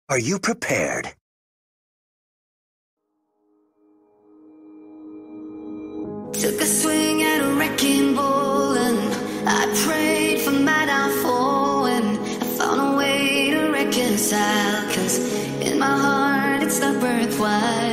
Are you prepared? Took a swing at a wrecking ball and I prayed for my downfall, and I found a way to reconcile, 'cause in my heart it's not worthwhile.